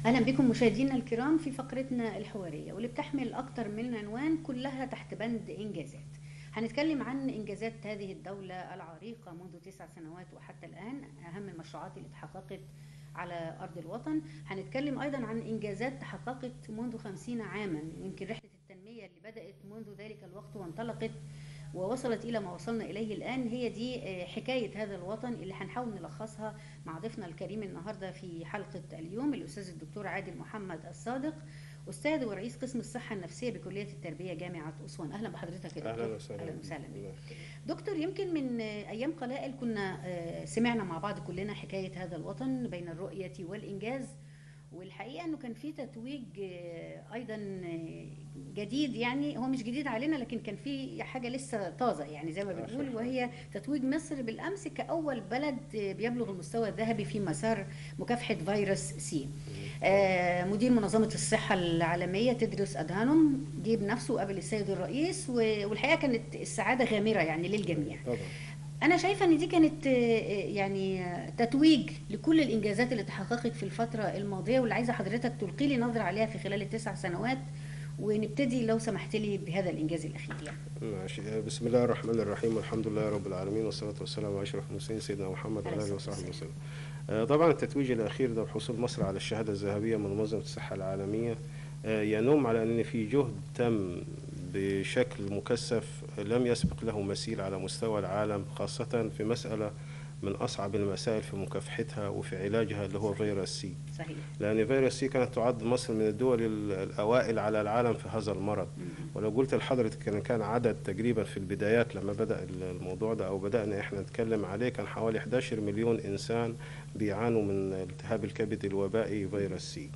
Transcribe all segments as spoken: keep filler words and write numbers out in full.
أهلا بكم مشاهدينا الكرام في فقرتنا الحوارية واللي بتحمل أكتر من عنوان كلها تحت بند إنجازات. هنتكلم عن إنجازات هذه الدولة العريقة منذ تسع سنوات وحتى الآن، أهم المشروعات اللي تحققت على أرض الوطن. هنتكلم أيضا عن إنجازات تحققت منذ خمسين عاما، يمكن رحلة التنمية اللي بدأت منذ ذلك الوقت وانطلقت ووصلت إلى ما وصلنا إليه الآن. هي دي حكاية هذا الوطن اللي هنحاول نلخصها مع ضيفنا الكريم النهاردة في حلقة اليوم، الأستاذ الدكتور عادل محمد الصادق، أستاذ ورئيس قسم الصحة النفسية بكلية التربية جامعة أسوان. أهلا بحضرتك يا دكتور. أهلا وسهلا. أهلا وسهلا بك دكتور. يمكن من أيام قلائل كنا سمعنا مع بعض كلنا حكاية هذا الوطن بين الرؤية والإنجاز، والحقيقه انه كان في تتويج ايضا جديد، يعني هو مش جديد علينا لكن كان في حاجه لسه طازه يعني زي ما بنقول، وهي تتويج مصر بالامس كاول بلد بيبلغ المستوى الذهبي في مسار مكافحه فيروس سي. آه مدير منظمه الصحه العالميه تدرس ادهانوم جه بنفسه قابل السيد الرئيس، والحقيقه كانت السعاده غامره يعني للجميع. طبعا. أنا شايفة إن دي كانت يعني تتويج لكل الإنجازات اللي تحققت في الفترة الماضية، واللي عايزة حضرتك تلقي لي نظرة عليها في خلال التسع سنوات، ونبتدي لو سمحت لي بهذا الإنجاز الأخير يعني. ماشي. بسم الله الرحمن الرحيم، والحمد لله رب العالمين، والصلاة والسلام على أشرف المرسلين سيدنا محمد وعلى آله وصحبه وسلم. طبعا التتويج الأخير ده بحصول مصر على الشهادة الذهبية من منظمة الصحة العالمية ينم على أن في جهد تم بشكل مكثف لم يسبق له مثيل على مستوى العالم، خاصة في مسألة من أصعب المسائل في مكافحتها وفي علاجها اللي هو فيروس سي. صحيح. لأن فيروس سي كانت تعد مصر من الدول الأوائل على العالم في هذا المرض. ولو قلت لحضرتك كان كان عدد تقريبا في البدايات لما بدأ الموضوع ده أو بدأنا إحنا نتكلم عليه كان حوالي إحدى عشر مليون إنسان بيعانوا من التهاب الكبد الوبائي فيروس سي.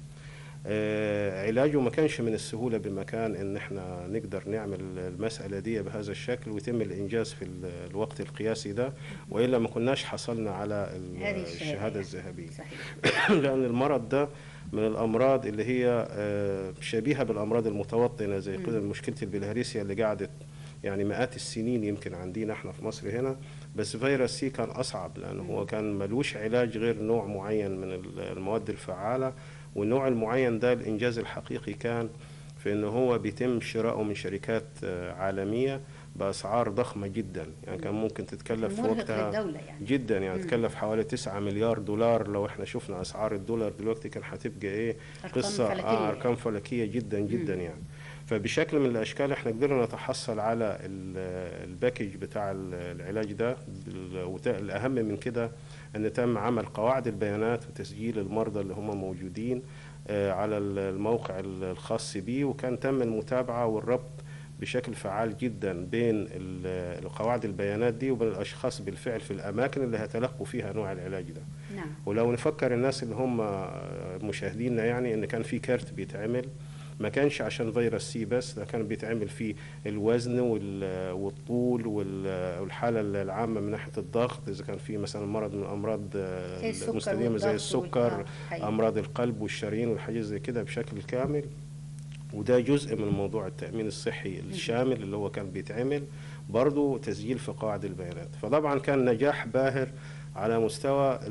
آه علاجه ما كانش من السهولة بمكان ان احنا نقدر نعمل المسألة دي بهذا الشكل ويتم الانجاز في الوقت القياسي ده، وإلا ما كناش حصلنا على الشهادة الذهبية. لأن المرض ده من الأمراض اللي هي آه شبيهة بالأمراض المتوطنة زي كده مشكلة البلهارسيا اللي قعدت يعني مئات السنين يمكن عندنا احنا في مصر هنا، بس فيروس سي كان أصعب لأنه هو كان ملوش علاج غير نوع معين من المواد الفعالة، والنوع المعين ده الإنجاز الحقيقي كان في أنه هو بيتم شراؤه من شركات عالمية بأسعار ضخمة جدا، يعني كان ممكن تتكلف في وقتها يعني. جدا يعني تكلف حوالي تسعة مليار دولار. لو احنا شفنا أسعار الدولار دلوقتي كان هتبقى ايه قصة فلكية. آه أرقام فلكية جدا جدا مم. يعني فبشكل من الأشكال احنا قدرنا نتحصل على الباكج بتاع العلاج ده. والأهم من كده أن تم عمل قواعد البيانات وتسجيل المرضى اللي هم موجودين على الموقع الخاص به، وكان تم المتابعة والربط بشكل فعال جدا بين القواعد البيانات دي وبين الأشخاص بالفعل في الأماكن اللي هتلقوا فيها نوع العلاج ده. نعم. ولو نفكر الناس اللي هم مشاهديننا يعني أن كان في كارت بيتعمل ما كانش عشان فيروس سي بس، ده كان بيتعمل فيه الوزن والطول والحالة العامة من ناحية الضغط، إذا كان في مثلا مرض من الأمراض المستديمة زي السكر، أمراض القلب والشرايين والحاجات زي كده بشكل كامل. وده جزء من موضوع التأمين الصحي الشامل اللي هو كان بيتعمل برضو تسجيل في قواعد البيانات. فطبعا كان نجاح باهر على مستوى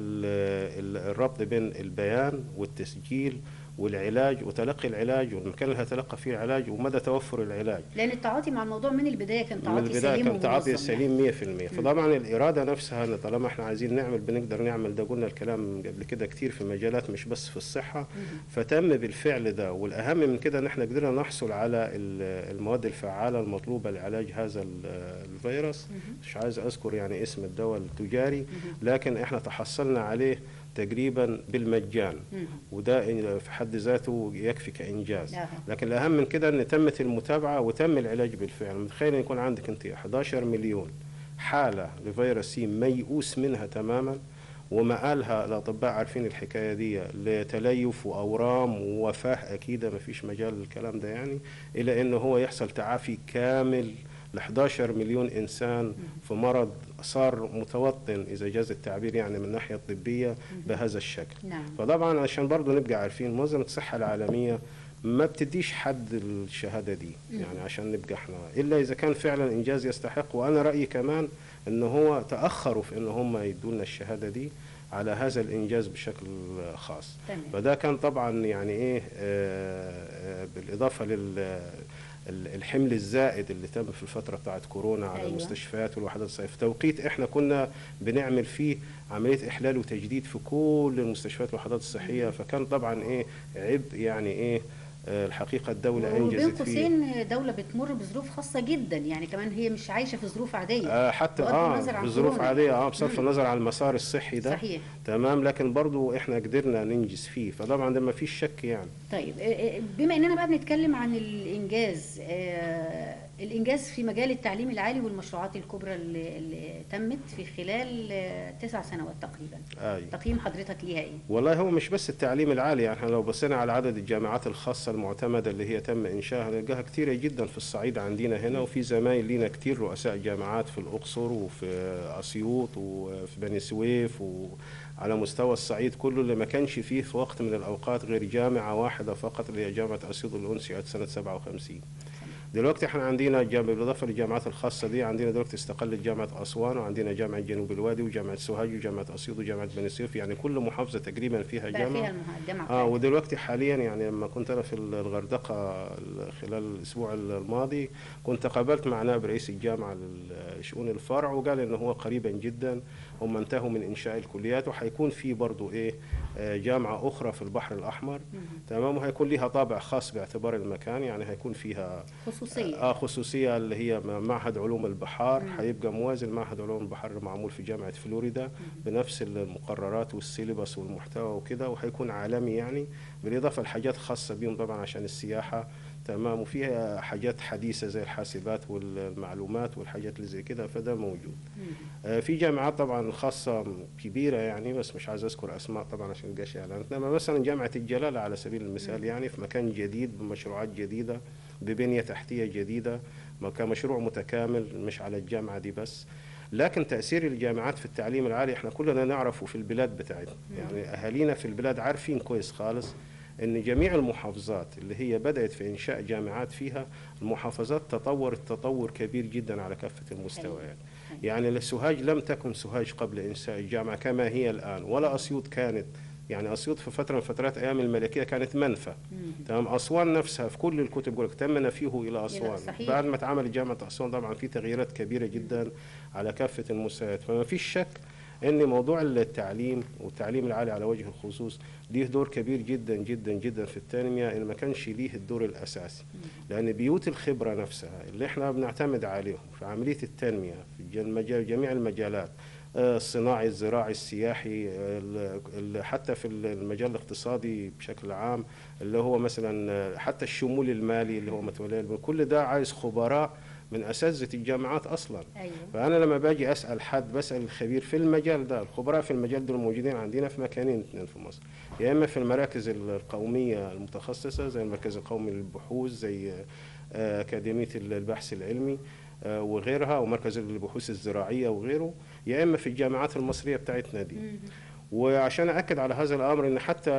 الربط بين البيان والتسجيل والعلاج وتلقي العلاج والمكان اللي هتلقى فيه العلاج ومدى توفر العلاج، لان التعاطي مع الموضوع من البدايه كان تعاطي من البدايه سليم كان تعاطي سليم مية في المية. فطبعا الاراده نفسها ان طالما احنا عايزين نعمل بنقدر نعمل ده، قلنا الكلام قبل كده كتير في مجالات مش بس في الصحه. فتم بالفعل ده، والاهم من كده ان احنا قدرنا نحصل على المواد الفعاله المطلوبه لعلاج هذا الفيروس. مش عايز اذكر يعني اسم الدواء التجاري، لكن احنا تحصلنا عليه تقريبا بالمجان، وده في حد ذاته يكفي كإنجاز. لكن الأهم من كده أن تمت المتابعة وتم العلاج بالفعل. متخيل أن يكون عندك أنت إحدى عشر مليون حالة لفيروس سي ميؤوس منها تماما، ومآلها الأطباء عارفين الحكاية دي لتليف وأورام ووفاة أكيدة ما فيش مجال للكلام ده يعني، إلى أنه هو يحصل تعافي كامل ل إحدى عشر مليون إنسان في مرض صار متوطن إذا جاز التعبير يعني من الناحية الطبية بهذا الشكل. نعم. فطبعا عشان برضو نبقى عارفين منظمة الصحة العالمية ما بتديش حد الشهادة دي يعني عشان نبقى احنا إلا إذا كان فعلا إنجاز يستحق. وأنا رأيي كمان ان هو تاخروا في ان هم يدوا لنا الشهاده دي على هذا الانجاز بشكل خاص. تمام. فده كان طبعا يعني ايه آه، آه، بالاضافه لل الحمل الزائد اللي تم في الفترة بتاعت كورونا على أيوة. المستشفيات والوحدات الصحية في توقيت احنا كنا بنعمل فيه عملية إحلال وتجديد في كل المستشفيات والوحدات الصحية، فكان طبعا ايه عبء يعني ايه آه، الحقيقة الدولة وبين أنجزت فيه. قوسين دولة بتمر بظروف خاصة جدا، يعني كمان هي مش عايشة في ظروف عادية آه حتى بغض اه النظر عن بظروف كورونا عادية يعني. اه بصرف مم. النظر عن المسار الصحي ده. صحيح. تمام، لكن برضو احنا قدرنا ننجز فيه، فطبعا ده ما فيش شك يعني. طيب آه، آه، بما اننا بقى بنتكلم عن الانجاز، آه، الانجاز في مجال التعليم العالي والمشروعات الكبرى اللي, اللي تمت في خلال آه، تسع سنوات تقريبا، آه. تقييم حضرتك ليها ايه؟ والله هو مش بس التعليم العالي، يعني احنا لو بصينا على عدد الجامعات الخاصة المعتمدة اللي هي تم إنشائها نلقاها كتيرة جدا في الصعيد عندنا هنا، وفي زمايل لينا كتير رؤساء جامعات في الأقصر وفي أسيوط وفي بني سويف وعلى مستوى الصعيد كله، اللي ما كانش فيه في وقت من الأوقات غير جامعة واحدة فقط اللي هي جامعة أسيوط اللي أنشئت سنة سبعة وخمسين. دلوقتي احنا عندنا جامعة بالاضافه للجامعات الخاصه دي، عندنا دلوقتي استقلت جامعه اسوان، وعندنا جامعه جنوب الوادي وجامعه سوهاج وجامعه اسيوط وجامعه بني سويف، يعني كل محافظه تقريبا فيها بقى جامعه. فيها المه- الجامعة اه بتاعتها. ودلوقتي حاليا يعني لما كنت انا في الغردقه خلال الاسبوع الماضي كنت قابلت مع نائب رئيس الجامعه لشؤون الفرع، وقال ان هو قريبا جدا هم انتهوا من انشاء الكليات، وهيكون في برضه ايه آه، جامعه اخرى في البحر الاحمر. تمام، وهيكون لها طابع خاص باعتبار المكان، يعني هيكون فيها خصوصية. اه خصوصيه اللي هي معهد علوم البحار، هيبقى موازي لمعهد علوم البحر معمول في جامعه فلوريدا بنفس المقررات والسيلبس والمحتوى وكده، وهيكون عالمي يعني، بالاضافه لحاجات خاصه بيهم طبعا عشان السياحه. تمام، وفيها حاجات حديثه زي الحاسبات والمعلومات والحاجات اللي زي كده، فده موجود. آه، في جامعات طبعا خاصه كبيره يعني، بس مش عايز اذكر اسماء طبعا عشان القش اعلانات، انما مثلا جامعه الجلاله على سبيل المثال يعني في مكان جديد بمشروعات جديده ببنيه تحتيه جديده، كمشروع متكامل مش على الجامعه دي بس. لكن تأثير الجامعات في التعليم العالي احنا كلنا نعرفه في البلاد بتاعتنا، يعني أهالينا في البلاد عارفين كويس خالص ان جميع المحافظات اللي هي بدأت في إنشاء جامعات فيها، المحافظات تطورت تطور كبير جدا على كافة المستويات. يعني السوهاج لم تكن سوهاج قبل إنشاء الجامعة كما هي الآن، ولا أسيوط كانت، يعني أسيوط في فترة من فترات أيام الملكية كانت منفى. تمام، أسوان نفسها في كل الكتب يقول لك تم نفيه إلى أسوان. صحيح. بعد ما اتعملت جامعة أسوان طبعا في تغييرات كبيرة جدا على كافة المستويات، فما فيش شك ان موضوع التعليم والتعليم العالي على وجه الخصوص ليه دور كبير جدا جدا جدا في التنميه، ان ما كانش ليه الدور الاساسي، لان بيوت الخبره نفسها اللي احنا بنعتمد عليهم في عمليه التنميه في المجال جميع المجالات، الصناعي الزراعي السياحي ال- ال- حتى في المجال الاقتصادي بشكل عام، اللي هو مثلا حتى الشمول المالي اللي هو متولي، كل ده عايز خبراء من اساتذه الجامعات اصلا. أيوة. فانا لما باجي اسال حد بسال الخبير في المجال ده، الخبراء في المجال دول موجودين عندنا في مكانين اثنين في مصر، يا اما في المراكز القوميه المتخصصه زي المركز القومي للبحوث، زي آه، اكاديميه البحث العلمي آه، وغيرها، ومركز البحوث الزراعيه وغيره، يا اما في الجامعات المصريه بتاعتنا دي. وعشان أكد على هذا الأمر إن حتى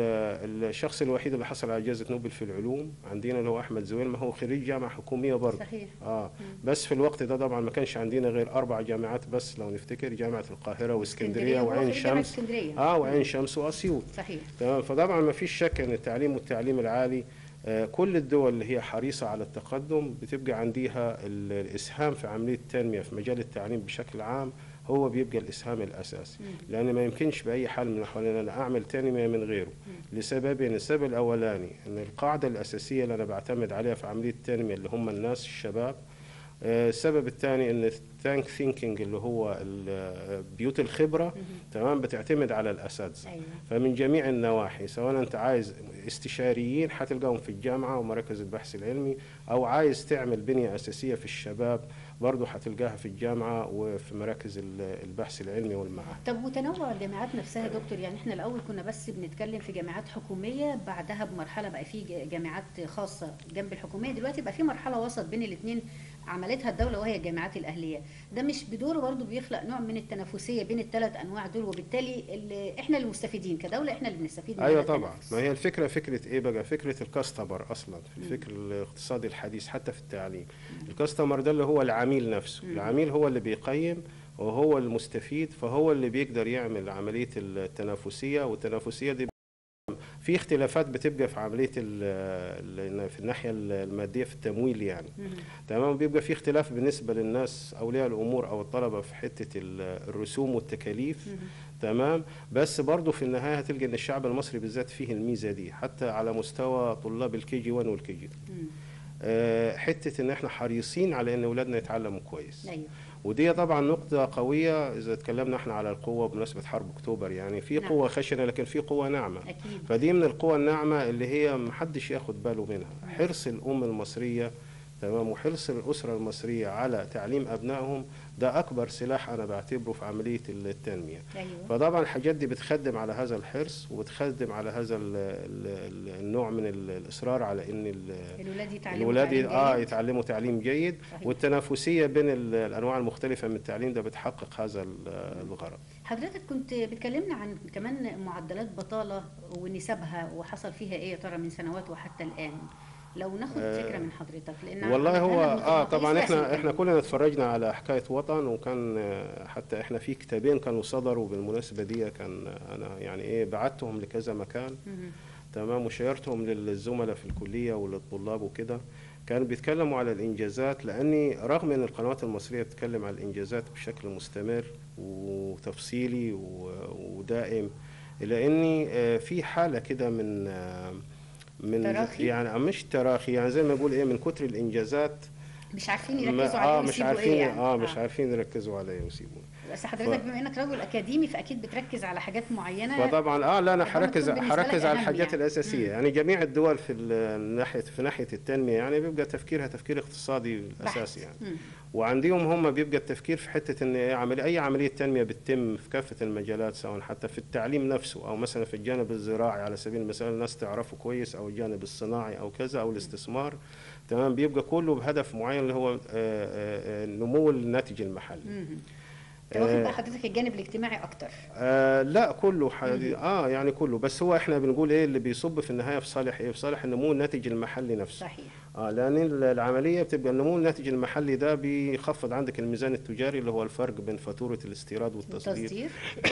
ال- الشخص الوحيد اللي حصل على جائزة نوبل في العلوم عندنا اللي هو أحمد زويل، ما هو خريج جامعة حكومية برضه. صحيح. آه بس في الوقت ده طبعا ما كانش عندنا غير أربع جامعات بس لو نفتكر، جامعة القاهرة واسكندرية وهو وعين خريج جامعة شمس. اسكندرية. آه وعين شمس وأسيوط. صحيح. تمام، فطبعا ما فيش شك إن التعليم والتعليم العالي آه، كل الدول اللي هي حريصة على التقدم بتبقى عندها ال- الإسهام في عملية التنمية في مجال التعليم بشكل عام، هو بيبقى الإسهام الأساسي، لأن ما يمكنش بأي حال من الأحوال أن أنا أعمل تنمية من غيره، لسببين. السبب الأولاني أن القاعدة الأساسية اللي أنا بعتمد عليها في عملية التنمية اللي هم الناس الشباب. آه، السبب الثاني ان الثانك ثينكينج اللي هو ال- بيوت الخبره تمام بتعتمد على الاساتذه. أيوة. فمن جميع النواحي، سواء انت عايز استشاريين حتلقاهم في الجامعه ومراكز البحث العلمي، او عايز تعمل بنيه اساسيه في الشباب برضه هتلقاها في الجامعه وفي مراكز ال- البحث العلمي والمعاهد. طب وتنوع الجامعات نفسها يا دكتور، يعني احنا الاول كنا بس بنتكلم في جامعات حكوميه، بعدها بمرحله بقى في ج- جامعات خاصه جنب الحكوميه، دلوقتي بقى في مرحله وسط بين الاثنين عملتها الدوله وهي الجامعات الاهليه. ده مش بدوره برضه بيخلق نوع من التنافسيه بين الثلاث انواع دول، وبالتالي اللي احنا المستفيدين كدوله، احنا اللي بنستفيد من ايوه هذا طبعا، التنافس. ما هي الفكره فكره ايه بقى؟ فكره الكاستمر اصلا في الفكر الاقتصادي الحديث حتى في التعليم. الكاستمر ده اللي هو العميل نفسه، العميل هو اللي بيقيم وهو المستفيد، فهو اللي بيقدر يعمل عملية التنافسية. والتنافسية دي في اختلافات بتبقى في عملية ال- في الناحية المادية في التمويل يعني. مم. تمام. بيبقى في اختلاف بالنسبة للناس أولياء الأمور أو الطلبة في حتة ال- الرسوم والتكاليف. مم. تمام. بس برضه في النهاية هتلقى إن الشعب المصري بالذات فيه الميزة دي، حتى على مستوى طلاب الكي جي واحد والكي جي اتنين. مم. آه، حتة إن إحنا حريصين على إن أولادنا يتعلموا كويس. ايوه. ودي طبعا نقطة قوية إذا اتكلمنا احنا على القوة بمناسبة حرب أكتوبر، يعني في نعم. قوة خشنة لكن في قوة ناعمة. اكيد. فدي من القوى الناعمة اللي هي محدش ياخد باله منها. حرص الأم المصرية، تمام، وحرص الأسرة المصرية على تعليم أبنائهم، ده أكبر سلاح أنا بعتبره في عملية التنمية. ايوه. فطبعا الحاجات دي بتخدم على هذا الحرص، وبتخدم على هذا ال ال النوع من ال- الإصرار على إن ال- الولاد يتعلموا الولاد تعليم اه جيد. يتعلموا تعليم جيد. صحيح. والتنافسية بين ال- الأنواع المختلفة من التعليم ده بتحقق هذا ال- الغرض. حضرتك كنت بتكلمنا عن كمان معدلات بطالة ونسبها وحصل فيها ايه يا ترى من سنوات وحتى الآن، لو ناخد آه، فكرة من حضرتك، لأن والله هو عملنا اه مقاييس طبعا احنا رسمي احنا كمان. كلنا اتفرجنا على حكايه وطن، وكان آه، حتى احنا في كتابين كانوا صدروا بالمناسبه دي، كان آه، انا يعني ايه بعتهم لكذا مكان. مهم. تمام. وشيرتهم للزملاء في الكليه وللطلاب وكده. كانوا بيتكلموا على الانجازات، لاني رغم ان القنوات المصريه بتتكلم على الانجازات بشكل مستمر وتفصيلي و- ودائم، الا اني آه، في حاله كده من آه، من تراخي؟ يعني مش تراخي، يعني زي ما اقول ايه، من كتر الانجازات مش عارفين ما- يركزوا اه عليه مش ويسيبوا عارفين ايه يعني. اه مش عارفين يركزوا عليه ويسيبوه. بس حضرتك ف- بما انك رجل اكاديمي فاكيد بتركز على حاجات معينة. فطبعا اه لا انا ربما حركز تكون بالنسبة حركز لك على أهم الحاجات يعني. الاساسيه. مم. يعني جميع الدول في ال- ناحيه في ناحيه التنميه يعني بيبقى تفكيرها تفكير اقتصادي بحت. الاساسي يعني. مم. وعندهم هم بيبقى التفكير في حته ان عمل اي عمليه تنميه بتتم في كافه المجالات، سواء حتى في التعليم نفسه او مثلا في الجانب الزراعي على سبيل المثال الناس تعرفه كويس، او الجانب الصناعي او كذا، او الاستثمار. تمام. بيبقى كله بهدف معين اللي هو آه، آه، آه، نمو الناتج المحلي. مم. انت واخد آه، بقى حضرتك الجانب الاجتماعي اكتر. آه لا كله مهم. حدي... اه يعني كله، بس هو احنا بنقول ايه اللي بيصب في النهايه في صالح ايه، في صالح النمو الناتج المحلي نفسه. صحيح. اه لان ال- العمليه بتبقى النمو الناتج المحلي ده بيخفض عندك الميزان التجاري اللي هو الفرق بين فاتوره الاستيراد والتصدير. التصدير.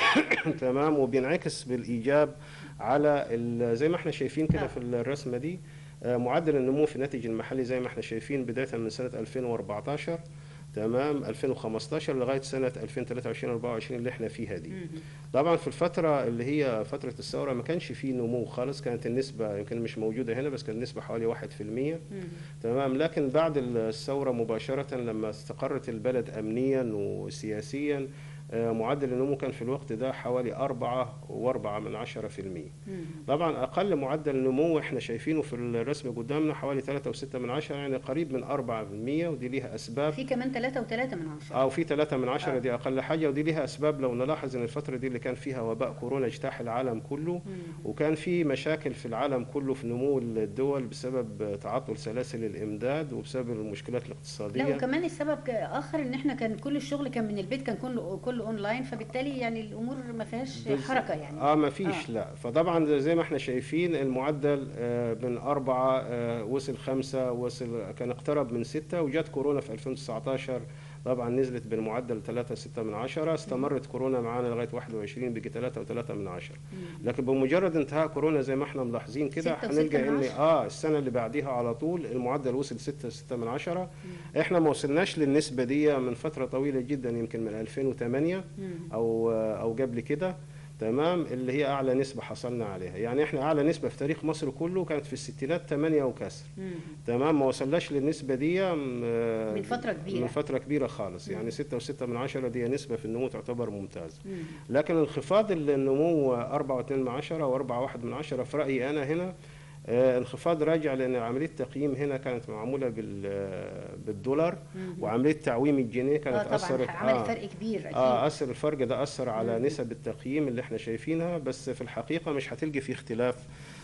تمام. وبينعكس بالايجاب على ال- زي ما احنا شايفين كده آه. في الرسمه دي. آه معدل النمو في الناتج المحلي زي ما احنا شايفين بدايه من سنه ألفين وأربعتاشر، تمام، ألفين وخمستاشر لغايه سنه ألفين وثلاثة وعشرين أربعة وعشرين اللي احنا فيها دي. مهم. طبعا في الفترة اللي هي فترة الثورة ما كانش فيه نمو خالص، كانت النسبة يمكن مش موجودة هنا بس كانت النسبة حوالي واحد في المية. مهم. تمام. لكن بعد الثورة مباشرة لما استقرت البلد أمنيا وسياسيا، آه، معدل النمو كان في الوقت ده حوالي أربعة وأربعة من عشرة في المية. مهم. طبعا أقل معدل نمو احنا شايفينه في الرسم قدامنا حوالي ثلاثة وستة من عشرة، يعني قريب من أربعة في المية، ودي ليها أسباب. في كمان ثلاثة وثلاثة من عشرة. أو في ثلاثة من عشرة آه. دي أقل حاجة، ودي ليها أسباب. لو نلاحظ إن الفترة دي اللي كان فيها وباء كورونا اجتاح العالم كله، مم. وكان في مشاكل في العالم كله في نمو الدول بسبب تعطل سلاسل الإمداد وبسبب المشكلات الاقتصادية. لا وكمان السبب ك- اخر ان احنا كان كل الشغل كان من البيت، كان كله كله اونلاين، فبالتالي يعني الامور ما فيهاش بز- حركه يعني. اه ما فيش آه. لا. فطبعا زي ما احنا شايفين المعدل آه من أربعة آه وصل خمسة، وصل كان اقترب من ستة، وجات كورونا في ألفين وتسعتاشر طبعا نزلت بالمعدل ثلاثة وستة من عشرة. استمرت كورونا معانا لغايه واحد وعشرين بقي ثلاثة وثلاثة من عشرة. مم. لكن بمجرد انتهاء كورونا زي ما احنا ملاحظين كده ستة وستة هنلقى من ان عشرة. اه السنه اللي بعديها على طول المعدل وصل ستة وستة من عشرة. احنا ما وصلناش للنسبه دي من فتره طويله جدا، يمكن من ألفين وثمانية مم. او او قبل كده. تمام. اللي هي اعلى نسبه حصلنا عليها، يعني احنا اعلى نسبه في تاريخ مصر كله كانت في الستينات ثمانية وكسر. مم. تمام. ما وصلناش للنسبه دي م- من فترة كبيرة. من فتره كبيره خالص، مم. يعني ستة وستة من عشرة دي نسبه في النمو تعتبر ممتازه. مم. لكن انخفاض النمو أربعة واتنين من عشرة وأربعة واحد من عشرة في رأيي أنا هنا آه، انخفاض راجع لأن عملية التقييم هنا كانت معمولة بال- آه، بالدولار، مم. وعملية تعويم الجنيه اه كانت طبعا أثرت عمل آه فرق كبير اكيد. اه اثر الفرق ده اثر على مم. نسب التقييم اللي احنا شايفينها، بس في الحقيقه مش هتلقي في اختلاف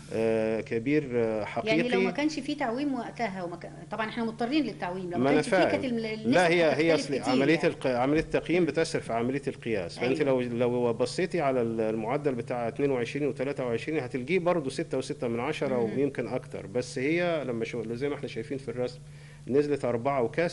آه كبير آه حقيقي. يعني لو ما كانش في تعويم وقتها وما كان... طبعا احنا مضطرين للتعويم، لو ما ما أنا كانش فيه كانت فاهم. ال- النسبة لا هي هي هتختلف اصل كتير عمليه يعني. الق... عمليه التقييم بتاثر في عمليه القياس. فانت أيوة. لو لو بصيتي على المعدل بتاع اتنين وعشرين وثلاثة وعشرين هتلقيه برضه ستة وستة من عشرة مم. ويمكن اكتر، بس هي لما شو زي ما احنا شايفين في الرسم نزلت أربعة وكسر.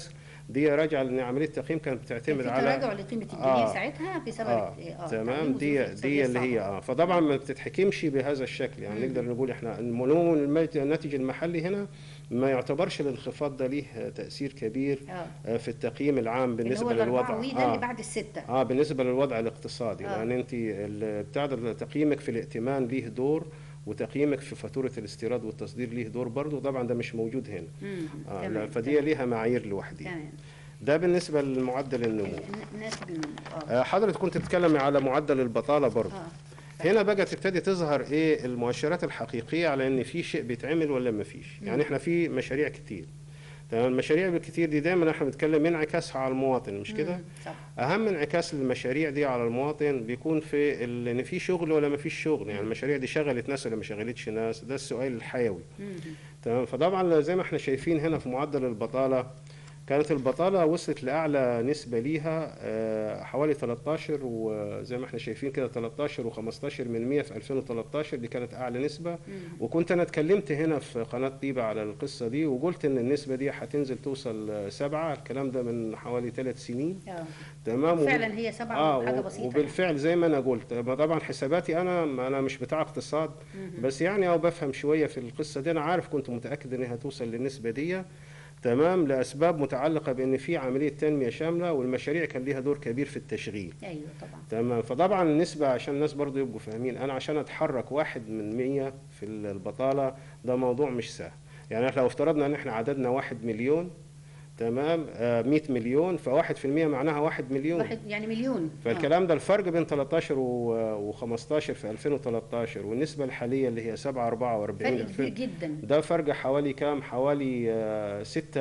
دي راجعه لان عمليه التقييم كانت بتعتمد في على تراجع لقيمه الجنيه آه ساعتها بسبب اه, اه تمام. دي دي اللي هي اه فطبعا ما بتتحكمش بهذا الشكل، يعني مم. نقدر نقول احنا النمو الناتج المحلي هنا ما يعتبرش الانخفاض ده ليه تاثير كبير آه. في التقييم العام بالنسبه اللي هو للوضع وي ده آه. اللي بعد السته اه بالنسبه للوضع الاقتصادي آه. لان انت بتاع تقييمك في الائتمان ليه دور، وتقييمك في فاتوره الاستيراد والتصدير ليه دور برضه، طبعا ده مش موجود هنا. آه فدي ليها معايير لوحدها. ده بالنسبه لمعدل النمو. ناتج النمو آه. حضرتك كنت تتكلمي على معدل البطاله برضه. آه. هنا بقى تبتدي تظهر ايه المؤشرات الحقيقيه على ان في شيء بيتعمل ولا ما فيش. يعني احنا في مشاريع كتير، تمام. المشاريع الكتير دي دايما احنا بنتكلم انعكاسها على المواطن، مش كده؟ اهم انعكاس للمشاريع دي على المواطن بيكون في ان في شغل ولا ما فيش شغل. يعني المشاريع دي شغلت ناس ولا ما شغلتش ناس، ده السؤال الحيوي. تمام. فطبعا زي ما احنا شايفين هنا في معدل البطاله، كانت البطالة وصلت لأعلى نسبة ليها حوالي تلتاشر، وزي ما احنا شايفين كده تلتاشر وخمستاشر من مية في ألفين وتلتاشر، دي كانت أعلى نسبة. مم. وكنت أنا اتكلمت هنا في قناة طيبة على القصة دي، وقلت إن النسبة دي هتنزل توصل سبعة، الكلام ده من حوالي ثلاث سنين. أوه. تمام. فعلا هي سبعة آه حاجة بسيطة. وبالفعل يعني. زي ما أنا قلت، طبعا حساباتي أنا أنا مش بتاع اقتصاد، مم. بس يعني أو بفهم شوية في القصة دي، أنا عارف كنت متأكد إنها توصل للنسبة دي، تمام، لاسباب متعلقه بان في عمليه تنميه شامله، والمشاريع كان ليها دور كبير في التشغيل. ايوه طبعا. تمام. فطبعا النسبه عشان الناس برضو يبقوا فاهمين، انا عشان اتحرك واحد من مية في البطاله ده موضوع مش سهل. يعني احنا لو افترضنا ان احنا عددنا واحد مليون، تمام، آه مية مليون، فواحد في المية معناها واحد مليون. واحد يعني مليون. فالكلام آه. ده الفرق بين تلتاشر وخمستاشر في ألفين وتلتاشر والنسبة الحالية اللي هي سبعة أربعة وأربعين، فرق كبير جدا. ده فرق حوالي كام؟ حوالي آه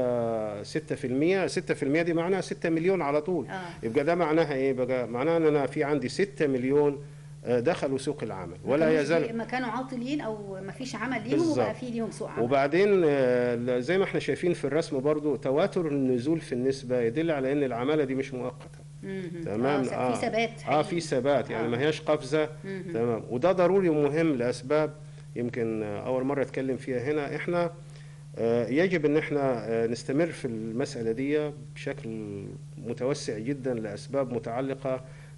ستة ستة في المية. ستة في المية دي معناها ستة مليون على طول. آه. يبقى ده معناها ايه بقى؟ معناها ان انا في عندي ستة مليون دخلوا سوق العمل ولا يزال، ما كانوا عاطلين او ما فيش عمل ليهم وبقى في ليهم سوق عمل. وبعدين زي ما احنا شايفين في الرسم برضو تواتر النزول في النسبه يدل على ان العماله دي مش مؤقته. تمام. اه في ثبات اه في ثبات يعني آه. ما هياش قفزه. تمام. وده ضروري ومهم لاسباب يمكن اول مره اتكلم فيها هنا. احنا آه يجب ان احنا آه نستمر في المساله دي بشكل متوسع جدا لاسباب متعلقه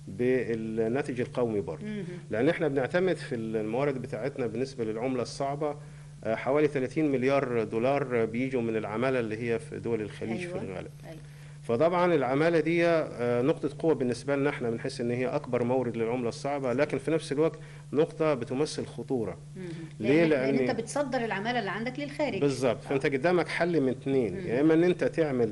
بالناتج القومي برضه، لان احنا بنعتمد في الموارد بتاعتنا بالنسبه للعمله الصعبه حوالي ثلاثين مليار دولار بيجوا من العماله اللي هي في دول الخليج. أيوة. في الغالب. أيوة. فطبعا العماله دي نقطه قوه بالنسبه لنا احنا، بنحس ان هي اكبر مورد للعمله الصعبه، لكن في نفس الوقت نقطه بتمثل خطوره. ليه؟ لان, لأن انت بتصدر العماله اللي عندك للخارج. بالظبط. فانت قدامك حل من اثنين، يا اما ان انت تعمل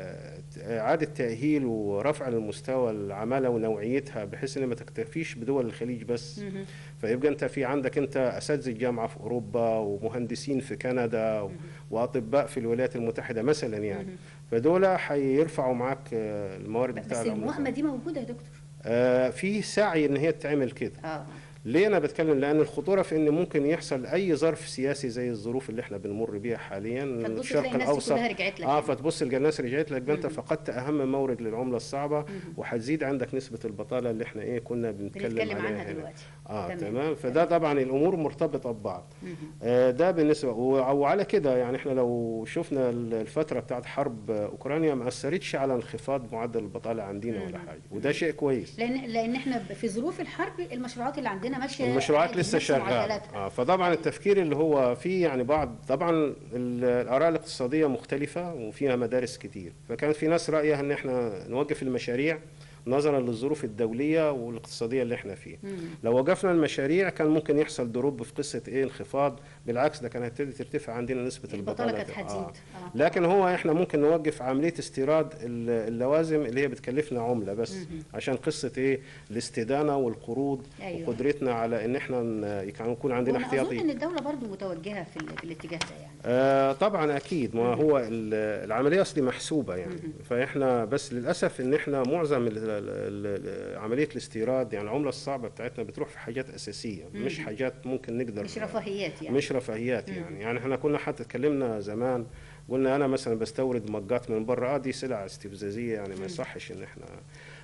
اعاده تاهيل ورفع للمستوى العماله ونوعيتها بحيث ان ما تكتفيش بدول الخليج بس. مم. فيبقى انت في عندك انت اساتذه جامعه في اوروبا ومهندسين في كندا مم. واطباء في الولايات المتحده مثلا يعني. مم. فدول هيرفعوا معاك الموارد بتاعتك. بس الموائمه دي موجوده يا دكتور؟ آه في سعي ان هي تعمل كده. اه ليه انا بتكلم؟ لان الخطوره في ان ممكن يحصل اي ظرف سياسي زي الظروف اللي احنا بنمر بيها حاليا، الشرق الاوسط اه فتبص الناس رجعت لك، انت فقدت اهم مورد للعمله الصعبه، وهتزيد عندك نسبه البطاله اللي احنا ايه كنا بنتكلم, بنتكلم عليها عنها دلوقتي. اه تمام, تمام. فده طبعا الامور مرتبطه ببعض. آه ده بالنسبه، وعلى كده يعني احنا لو شفنا الفتره بتاعت حرب اوكرانيا ما اثرتش على انخفاض معدل البطاله عندنا ولا حاجه، وده شيء كويس. لان لان احنا في ظروف الحرب المشروعات اللي عندنا ماشيه، المشروعات لسه شغاله. اه فطبعا التفكير اللي هو فيه يعني بعض، طبعا الاراء الاقتصاديه مختلفه وفيها مدارس كتير، فكان في ناس رايها ان احنا نوقف المشاريع نظرا للظروف الدوليه والاقتصاديه اللي احنا فيها. مم. لو وقفنا المشاريع كان ممكن يحصل دروب في قصه ايه انخفاض، بالعكس ده كانت هتبتدي ترتفع عندنا نسبه البطاله كانت هتزيد. آه. آه. لكن هو احنا ممكن نوقف عمليه استيراد اللوازم اللي هي بتكلفنا عمله بس. مم. عشان قصه ايه الاستدانه والقروض. أيوة. وقدرتنا على ان احنا يكون عندنا احتياطي. اظن ان الدوله برضو متوجهه في, في الاتجاه ده يعني. آه طبعا اكيد، ما هو العمليه اصلي محسوبه يعني. مم. فاحنا بس للاسف ان احنا معظم عمليه الاستيراد يعني العمله الصعبه بتاعتنا بتروح في حاجات اساسيه. مم. مش حاجات ممكن نقدر، مش رفاهيات يعني. مش رفاهيات يعني. يعني احنا كنا حتى اتكلمنا زمان قلنا انا مثلا بستورد مجات من بره، اه دي سلع استفزازيه يعني ما يصحش ان احنا.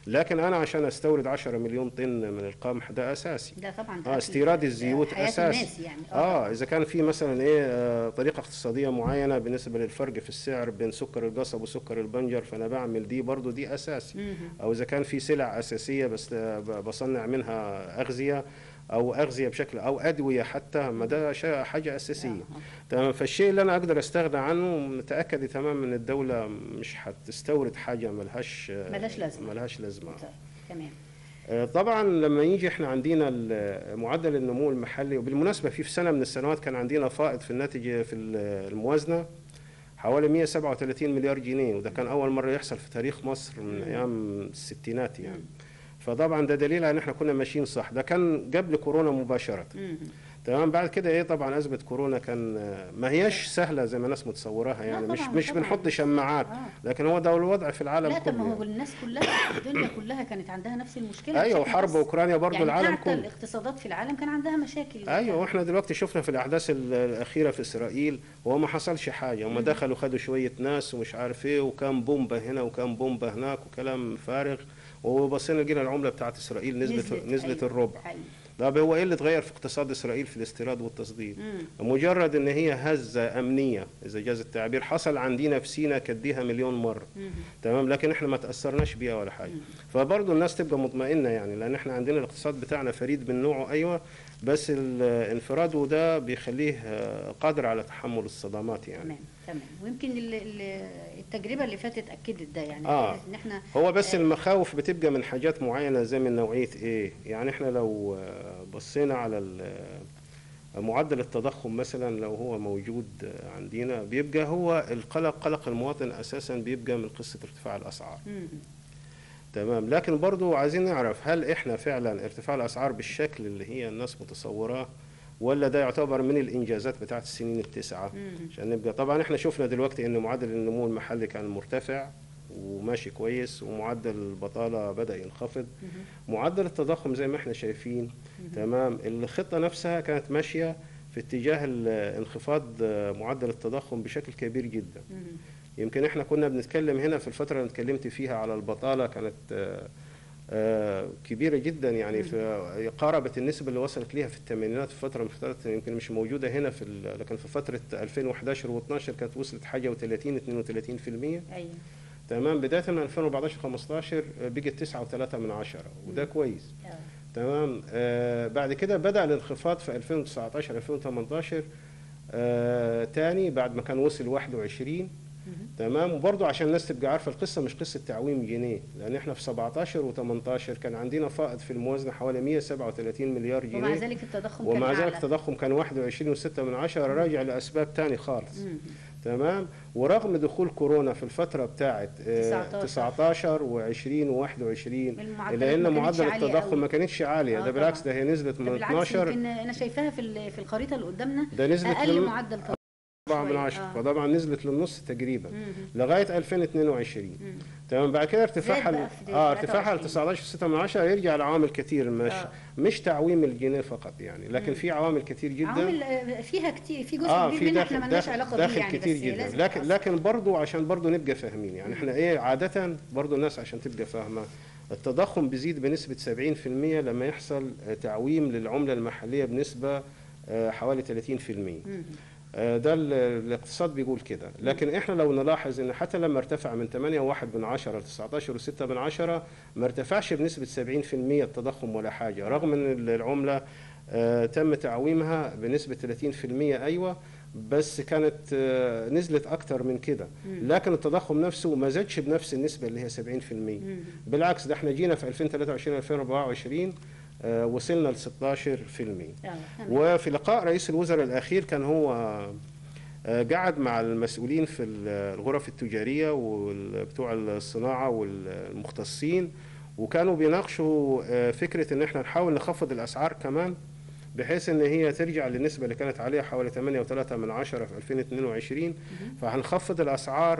لكن انا عشان استورد عشرة مليون طن من القمح ده اساسي. ده طبعا اه استيراد الزيوت اساسي. يعني. اه, آه اذا كان في مثلا ايه آه طريقه اقتصاديه معينه بالنسبه للفرق في السعر بين سكر القصب وسكر البنجر، فانا بعمل دي برضو دي اساسي. مم. او اذا كان في سلع اساسيه بس بصنع منها اغذيه او اغذيه بشكل او ادويه حتى، ما ده حاجه اساسيه. تمام. فالشيء اللي انا اقدر استغنى عنه متاكد تماما ان الدوله مش هتستورد حاجه ملهاش ملهاش لازمه ملهاش لازمه. تمام. طبعا لما يجي احنا عندنا معدل النمو المحلي، وبالمناسبه في سنه من السنوات كان عندنا فائض في الناتج في الموازنه حوالي مئة وسبعة وثلاثين مليار جنيه، وده كان اول مره يحصل في تاريخ مصر من ايام الستينات يعني. فطبعا ده دليل على ان احنا كنا ماشيين صح. ده كان قبل كورونا مباشره. تمام. بعد كده ايه طبعا ازمه كورونا كان ما هياش سهله زي ما الناس متصوراها يعني. مش مش بنحط شماعات. آه. لكن هو ده الوضع في العالم لا كله. لا، ما هو الناس كلها الدنيا كلها كانت عندها نفس المشكله. ايوه، وحرب اوكرانيا برضو يعني العالم حتى كله. الاقتصادات في العالم كان عندها مشاكل. ايوه، واحنا دلوقتي شفنا في الاحداث الاخيره في اسرائيل هو ما حصلش حاجه. هم دخلوا خدوا شويه ناس ومش عارف ايه، وكان بومبه هنا وكان بومبه هناك وكلام فارغ، وبصينا لقينا العمله بتاعت اسرائيل نزلت نزلت, نزلت أيوة. الربع. أيوة. طب هو ايه اللي اتغير في اقتصاد اسرائيل في الاستيراد والتصدير؟ مم. مجرد ان هي هزه امنيه اذا جاز التعبير حصل عندنا في سيناء كديها مليون مره. مم. تمام. لكن احنا ما تاثرناش بيها ولا حاجه. مم. فبرضه الناس تبقى مطمئنه يعني، لان احنا عندنا الاقتصاد بتاعنا فريد من نوعه. ايوه، بس الانفراد وده بيخليه قادر على تحمل الصدمات يعني. تمام تمام. ويمكن التجربه اللي فاتت اكدت ده يعني. آه. ان احنا هو بس آه المخاوف بتبقى من حاجات معينه زي من نوعيه ايه يعني. احنا لو بصينا على معدل التضخم مثلا لو هو موجود عندنا، بيبقى هو القلق قلق المواطن اساسا بيبقى من قصه ارتفاع الاسعار. مم. تمام. لكن برضو عايزين نعرف هل احنا فعلا ارتفاع الاسعار بالشكل اللي هي الناس متصوراه، ولا ده يعتبر من الانجازات بتاعت السنين التسعه. عشان نبقى طبعا احنا شفنا دلوقتي ان معدل النمو المحلي كان مرتفع وماشي كويس، ومعدل البطاله بدا ينخفض. معدل التضخم زي ما احنا شايفين. تمام. الخطه نفسها كانت ماشيه في اتجاه انخفاض معدل التضخم بشكل كبير جدا. يمكن احنا كنا بنتكلم هنا في الفتره اللي اتكلمت فيها على البطاله كانت آه كبيرة جدا يعني. في قاربت النسبة اللي وصلت ليها في الثمانينات في فترة من فترات يمكن مش موجودة هنا في، لكن في فترة ألفين وإحدى عشر واثناشر كانت وصلت حاجة و30 اثنين وثلاثين بالمئة. أيوة. تمام. بداية من ألفين وأربعة عشر خمسة عشر بقت تسعة وثلاثة من عشرة، وده كويس. أوه. تمام. آه بعد كده بدأ الانخفاض في ألفين وتسعة عشر ألفين وثمانية عشر آه تاني بعد ما كان وصل واحد وعشرين. تمام. وبرضه عشان الناس تبقى عارفه القصه مش قصه تعويم جنيه، لان احنا في سبعة عشر وثمانية عشر كان عندنا فائض في الموازنه حوالي مئة وسبعة وثلاثين مليار جنيه، ومع ذلك التضخم ومع كان ذلك التضخم كان واحد وعشرين فاصلة ستة من عشرة راجع لاسباب ثانيه خالص. مم. تمام. ورغم دخول كورونا في الفتره بتاعه تسعة عشر وعشرين وواحد وعشرين لان معدل التضخم ما كانتش عاليه. آه ده بالعكس، ده هي نزلت من اثناشر. يمكن انا شايفاها في في الخريطه اللي قدامنا ده نزلت اقل معدل أربعة من عشرة. آه. فطبعا نزلت للنص تقريبا. مم. لغايه ألفين واثنين وعشرين. مم. تمام. بعد كده ارتفاعها اه ارتفاعها ل تسعة عشر فاصلة ستة من عشرة يرجع لعوامل كتير، مش آه. مش تعويم الجنيه فقط يعني، لكن مم. في عوامل كتير جدا. عوامل فيها كتير، في جزء آه كبير منها احنا مالناش علاقه بيه يعني، كتير جدا. لكن لكن برضه عشان برضه نبقى فاهمين يعني. مم. احنا ايه عاده برضه الناس عشان تبقى فاهمه، التضخم بيزيد بنسبه سبعين بالمئة لما يحصل تعويم للعمله المحليه بنسبه حوالي ثلاثين بالمئة. مم. ده الاقتصاد بيقول كده. لكن احنا لو نلاحظ ان حتى لما ارتفع من ثمانية وواحد من عشرة ل تسعة عشر وستة من عشرة ما ارتفعش بنسبة سبعين بالمئة التضخم ولا حاجة، رغم ان العملة اه تم تعويمها بنسبة ثلاثين بالمئة. ايوه، بس كانت اه نزلت اكتر من كده، لكن التضخم نفسه ما زادش بنفس النسبة اللي هي سبعين بالمئة. بالعكس، ده احنا جينا في ألفين وثلاثة وعشرين ألفين وأربعة وعشرين آه وصلنا ل ستة عشر بالمئة. وفي لقاء رئيس الوزراء الأخير كان هو آه قعد مع المسؤولين في الغرف التجارية وبتوع الصناعة والمختصين، وكانوا بيناقشوا آه فكرة ان احنا نحاول نخفض الأسعار كمان، بحيث ان هي ترجع للنسبة اللي كانت عليها حوالي ثمانية وثلاثة من عشرة في ألفين واثنين وعشرين. فهنخفض الأسعار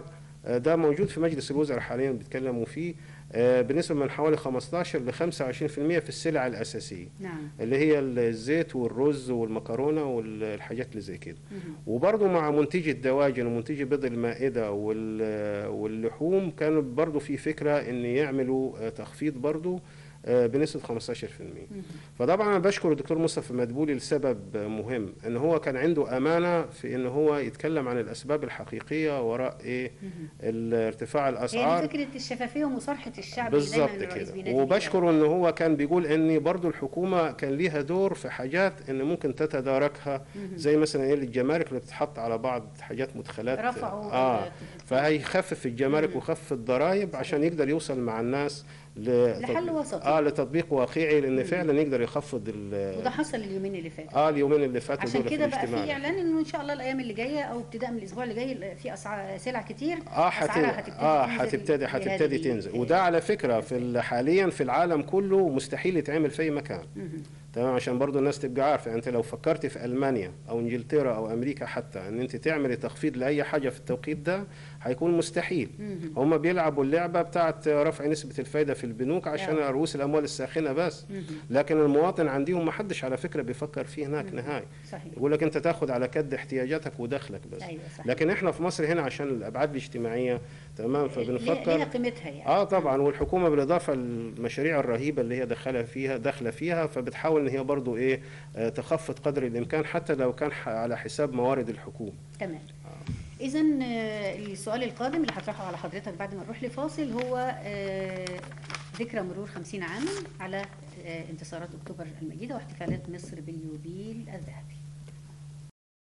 ده موجود في مجلس الوزراء حاليا بيتكلموا فيه بنسبة من حوالي خمستاشر ل خمسة وعشرين بالمئة في السلع الأساسية. نعم. اللي هي الزيت والرز والمكرونة والحاجات اللي زي كده. وبرضه مع منتجي الدواجن ومنتجي بيض المائدة واللحوم كانوا برضه في فكرة ان يعملوا تخفيض برضه بنسبة خمستاشر بالمئة. فطبعا انا بشكر الدكتور مصطفى مدبولي لسبب مهم، ان هو كان عنده امانة في ان هو يتكلم عن الاسباب الحقيقية وراء ايه ارتفاع الاسعار. هي فكرة الشفافية ومصارحة الشعب بالظبط كده. وبشكره ان هو كان بيقول ان برضو الحكومة كان ليها دور في حاجات ان ممكن تتداركها، زي مثلا ايه الجمارك اللي بتتحط على بعض حاجات مدخلات رفعوا اه فهيخفف الجمارك ويخفف الضرائب عشان يقدر يوصل مع الناس لحل وسطي، اه لتطبيق واقعي، لان فعلا يقدر يخفض وده حصل اليومين اللي فاتوا. اه اليومين اللي فاتوا عشان كده بقى في اعلان انه ان شاء الله الايام اللي جايه او ابتداء من الاسبوع اللي جاي في اسعار سلع كتير اه اسعارها هتبتدي اه هتبتدي هتبتدي تنزل. وده على فكره في حاليا في العالم كله مستحيل يتعمل في اي مكان. تمام، عشان برضو الناس تبقى عارفه. انت لو فكرت في المانيا او انجلترا او امريكا حتى ان انت تعملي تخفيض لاي حاجه في التوقيت ده هيكون مستحيل. هم بيلعبوا اللعبه بتاعت رفع نسبه الفايده في البنوك عشان رؤوس الاموال الساخنه بس. لكن المواطن عندهم ما حدش على فكره بيفكر فيه هناك نهائي. يقول لك انت تاخد على كد احتياجاتك ودخلك بس. أيوة لكن احنا في مصر هنا عشان الابعاد الاجتماعيه تمام فبنفكر ليها قيمتها يعني. اه طبعا. والحكومه بالاضافه للمشاريع الرهيبه اللي هي داخله فيها داخله فيها فبتحاول ان هي برضو ايه آه تخفض قدر الامكان حتى لو كان على حساب موارد الحكومه. تمام. آه. اذا السؤال القادم اللي هطرحه على حضرتك بعد ما نروح لفاصل هو آه ذكرى مرور خمسين عاما على آه انتصارات اكتوبر المجيده واحتفالات مصر باليوبيل الذهبي.